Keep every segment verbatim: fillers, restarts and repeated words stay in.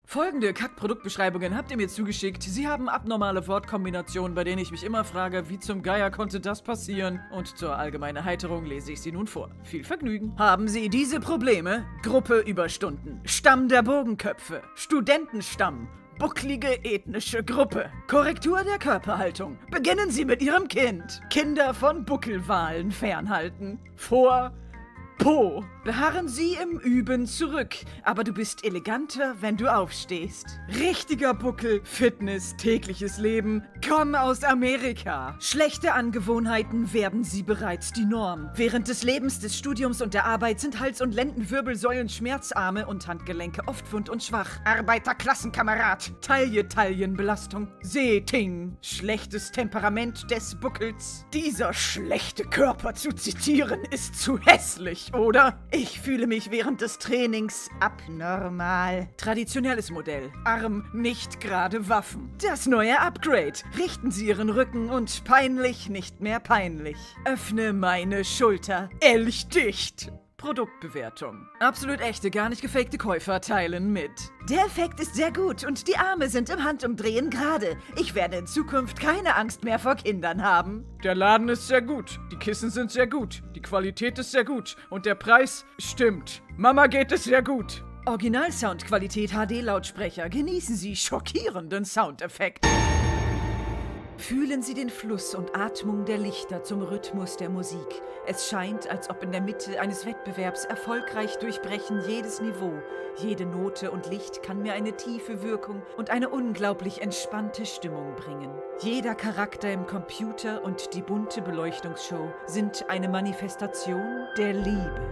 Folgende Kack-Produktbeschreibungen habt ihr mir zugeschickt. Sie haben abnormale Wortkombinationen, bei denen ich mich immer frage, wie zum Geier konnte das passieren? Und zur allgemeinen Erheiterung lese ich sie nun vor. Viel Vergnügen. Haben Sie diese Probleme? Gruppe Überstunden. Stamm der Bogenköpfe. Studentenstamm. Bucklige ethnische Gruppe. Korrektur der Körperhaltung. Beginnen Sie mit Ihrem Kind. Kinder von Buckelwalen fernhalten. Vor... Po. Beharren Sie im Üben zurück, aber du bist eleganter, wenn du aufstehst. Richtiger Buckel, Fitness, tägliches Leben, komm aus Amerika. Schlechte Angewohnheiten werden Sie bereits die Norm. Während des Lebens, des Studiums und der Arbeit sind Hals- und Lendenwirbelsäulen Schmerzarme und Handgelenke oft wund und schwach. Arbeiterklassenkamerad. Taille-Taillenbelastung. Seeting. Schlechtes Temperament des Buckels. Dieser schlechte Körper zu zitieren ist zu hässlich. Oder? Ich fühle mich während des Trainings abnormal. Traditionelles Modell. Arm, nicht gerade Waffen. Das neue Upgrade. Richten Sie Ihren Rücken und peinlich, nicht mehr peinlich. Öffne meine Schulter. Elchdicht. Produktbewertung. Absolut echte, gar nicht gefakte Käufer teilen mit. Der Effekt ist sehr gut und die Arme sind im Handumdrehen gerade. Ich werde in Zukunft keine Angst mehr vor Kindern haben. Der Laden ist sehr gut, die Kissen sind sehr gut, die Qualität ist sehr gut und der Preis stimmt. Mama geht es sehr gut. Original-Soundqualität H D-Lautsprecher. Genießen Sie schockierenden Soundeffekt. Fühlen Sie den Fluss und Atmung der Lichter zum Rhythmus der Musik. Es scheint, als ob in der Mitte eines Wettbewerbs erfolgreich durchbrechen jedes Niveau. Jede Note und Licht kann mir eine tiefe Wirkung und eine unglaublich entspannte Stimmung bringen. Jeder Charakter im Computer und die bunte Beleuchtungsshow sind eine Manifestation der Liebe.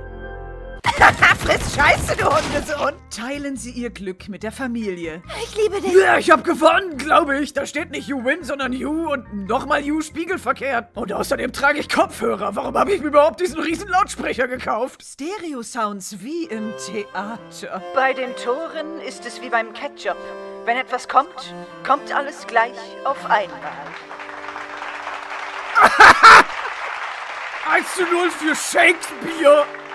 Friss Scheiße, du Hundesohn! Teilen Sie Ihr Glück mit der Familie. Ich liebe dich. Ja, ich hab gewonnen, glaube ich. Da steht nicht You win, sondern You und nochmal You spiegelverkehrt. Und außerdem trage ich Kopfhörer. Warum habe ich mir überhaupt diesen riesen Lautsprecher gekauft? Stereo-Sounds wie im Theater. Bei den Toren ist es wie beim Ketchup. Wenn etwas kommt, kommt alles gleich auf einmal. eins zu null für Shakespeare.